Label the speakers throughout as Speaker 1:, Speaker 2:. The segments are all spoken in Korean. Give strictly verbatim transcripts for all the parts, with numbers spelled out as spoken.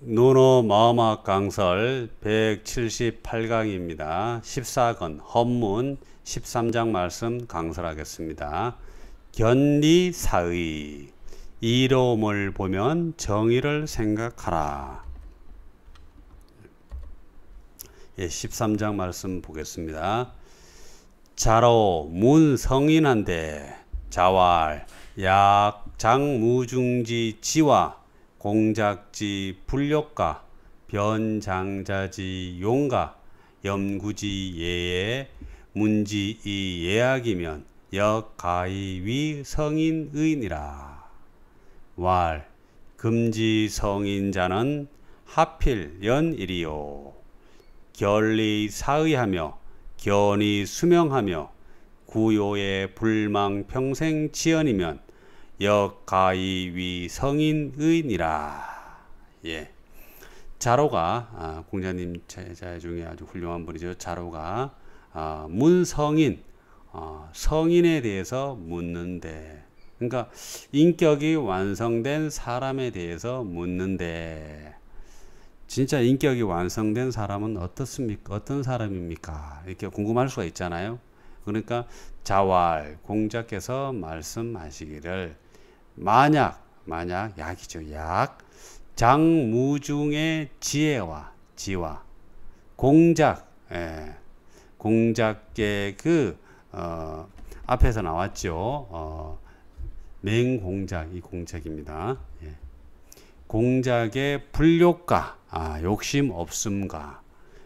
Speaker 1: 논어 마음학 강설 백칠십팔 강입니다. 십사 권 헌문 십삼 장 말씀 강설하겠습니다. 견리사의 이로움을 보면 정의를 생각하라. 예, 십삼 장 말씀 보겠습니다. 자로 문성인한데 자왈 약장무중지 지와 공작지 불욕가 변장자지 용가 염구지 예에 문지이 예약이면 역가이위 성인의니라. 왈 금지 성인자는 하필 연일이요 결리 사의하며 견이 수명하며 구요의 불망 평생 지연이면 역가이위 성인의니라. 예. 자로가 아, 공자님 제자 중에 아주 훌륭한 분이죠. 자로가 아, 문성인 어, 성인에 대해서 묻는데, 그러니까 인격이 완성된 사람에 대해서 묻는데, 진짜 인격이 완성된 사람은 어떻습니까? 어떤 사람입니까? 이렇게 궁금할 수가 있잖아요. 그러니까 자왈 공자께서 말씀하시기를 만약 만약 약이죠. 약 장무중의 지혜와 지와 공작 예, 공작의 그 어, 앞에서 나왔죠. 어, 맹공작 이 공작입니다. 예. 공작의 불욕가 아, 욕심 없음과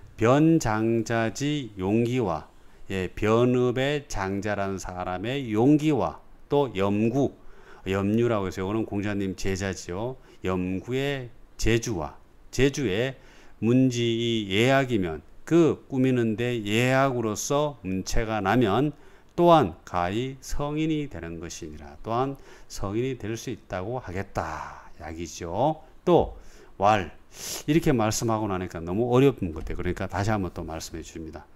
Speaker 1: 변장자지 용기와 예, 변읍의 장자라는 사람의 용기와 또 염구 염류라고 해서 이거는 공자님 제자지요. 염구의 제주와 제주의 문지이 예약이면 그 꾸미는데 예약으로서 문체가 나면 또한 가히 성인이 되는 것이니라. 또한 성인이 될 수 있다고 하겠다. 약이죠. 또 왈 이렇게 말씀하고 나니까 너무 어려운 것 같아요. 그러니까 다시 한번 또 말씀해 주십니다.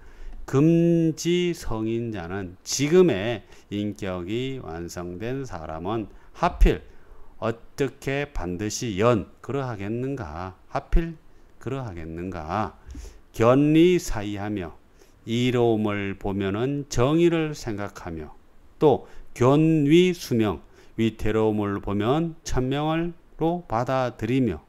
Speaker 1: 금지 성인자는 지금의 인격이 완성된 사람은 하필 어떻게 반드시 연 그러하겠는가? 하필 그러하겠는가? 견리사의하며 이로움을 보면은 정의를 생각하며 또 견위수명 위태로움을 보면 천명을로 받아들이며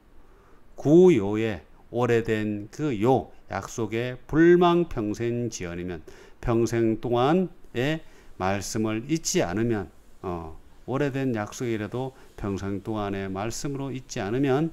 Speaker 1: 구요에 오래된 그 요 약속의 불망평생 지연이면 평생 동안의 말씀을 잊지 않으면 어, 오래된 약속이라도 평생 동안의 말씀으로 잊지 않으면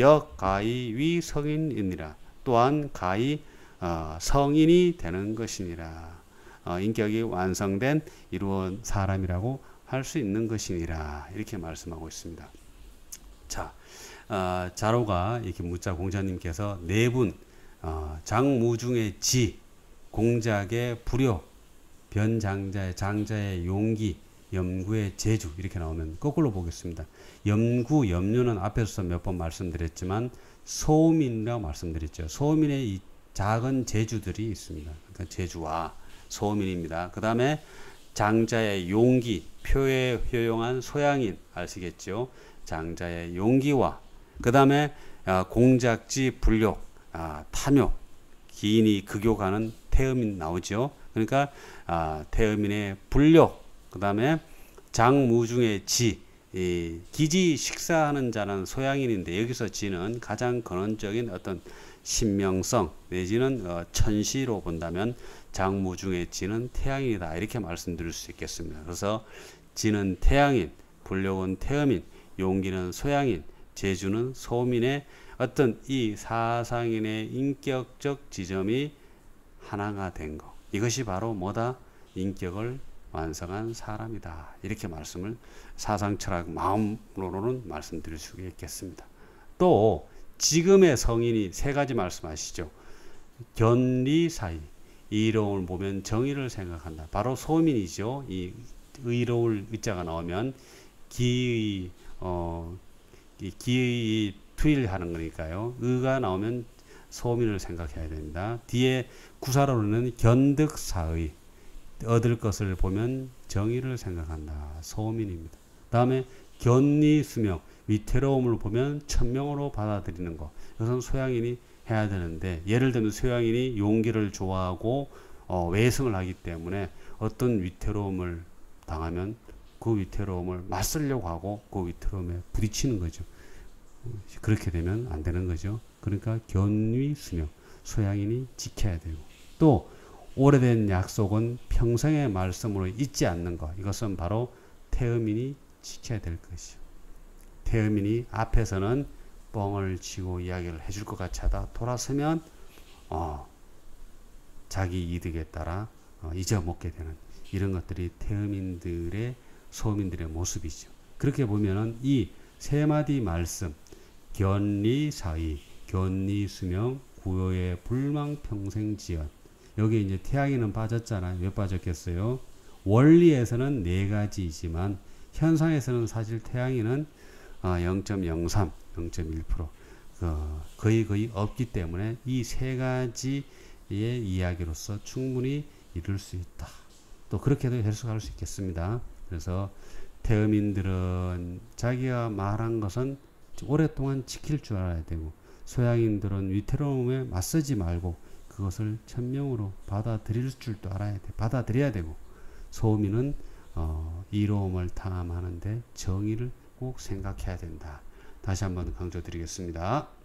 Speaker 1: 역가히 성인이니라. 또한 가히 어, 성인이 되는 것이니라. 어, 인격이 완성된 이루어진 사람이라고 할 수 있는 것이니라. 이렇게 말씀하고 있습니다. 자, 어, 자로가 이렇게 묻자 공자님께서 네 분 어, 장무중의 지, 공작의 불효, 변장자의 장자의 용기, 염구의 제주 이렇게 나오면 거꾸로 보겠습니다. 염구, 염류는 앞에서 몇 번 말씀드렸지만 소음이라고 말씀드렸죠. 소음인의 이 작은 제주들이 있습니다. 그러니까 제주와 소음인입니다. 그 다음에 장자의 용기, 표에 효용한 소양인 아시겠죠? 장자의 용기와 그 다음에 공작지 불욕, 아, 탐욕, 기인이 극욕하는 태음인 나오죠. 그러니까 아, 태음인의 불욕, 그 다음에 장무중의 지, 이, 기지 식사하는 자는 소양인인데 여기서 지는 가장 근원적인 어떤 신명성 내지는 어, 천시로 본다면 장무중의 지는 태양인이다 이렇게 말씀드릴 수 있겠습니다. 그래서 지는 태양인, 불욕은 태음인, 용기는 소양인, 제주는 소민의 어떤 이 사상인의 인격적 지점이 하나가 된 것. 이것이 바로 뭐다? 인격을 완성한 사람이다. 이렇게 말씀을 사상철학 마음으로는 말씀드릴 수 있겠습니다. 또 지금의 성인이 세 가지 말씀하시죠. 견리사의 이로움을 보면 정의를 생각한다. 바로 소민이죠. 이 의로울 의자가 나오면 기의 어, 기의 투일하는 거니까요. 의가 나오면 소민을 생각해야 됩니다. 뒤에 구사로는 견득사의 얻을 것을 보면 정의를 생각한다. 소민입니다. 다음에 견리수명 위태로움을 보면 천명으로 받아들이는 거. 이것은 소양인이 해야 되는데, 예를 들면 소양인이 용기를 좋아하고 어, 외성을 하기 때문에 어떤 위태로움을 당하면 그 위태로움을 맞서려고 하고 그 위태로움에 부딪히는 거죠. 그렇게 되면 안 되는 거죠. 그러니까 견위수명, 소양인이 지켜야 되고, 또 오래된 약속은 평생의 말씀으로 잊지 않는 것. 이것은 바로 태음인이 지켜야 될 것이죠. 태음인이 앞에서는 뻥을 치고 이야기를 해줄 것 같이 하다 돌아서면 어, 자기 이득에 따라 어, 잊어먹게 되는 이런 것들이 태음인들의 소민들의 모습이죠. 그렇게 보면은 이 세 마디 말씀, 견리사의, 견리수명, 구요의 불망평생지연. 여기 이제 태양이는 빠졌잖아요. 왜 빠졌겠어요? 원리에서는 네 가지이지만 현상에서는 사실 태양이는 영 점 영삼, 영 점 일 퍼센트 어, 거의 거의 없기 때문에 이 세 가지의 이야기로서 충분히 이룰 수 있다. 또 그렇게도 해석할 수 있겠습니다. 그래서 태음인들은 자기가 말한 것은 오랫동안 지킬 줄 알아야 되고, 소양인들은 위태로움에 맞서지 말고 그것을 천명으로 받아들일 줄도 알아야 돼. 받아들여야 되고, 소민은 어, 이로움을 탐하는데 정의를 꼭 생각해야 된다. 다시 한번 강조드리겠습니다.